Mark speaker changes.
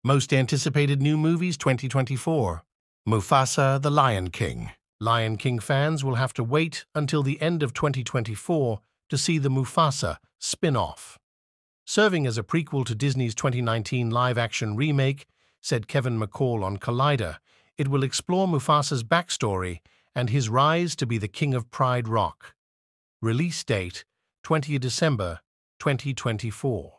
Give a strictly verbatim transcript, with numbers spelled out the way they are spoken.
Speaker 1: Most anticipated new movies twenty twenty-four. Mufasa, the Lion King. Lion King fans will have to wait until the end of twenty twenty-four to see the Mufasa spin-off. Serving as a prequel to Disney's twenty nineteen live-action remake, said Kevin McCall on Collider, it will explore Mufasa's backstory and his rise to be the King of Pride Rock. Release date, twentieth of December, twenty twenty-four.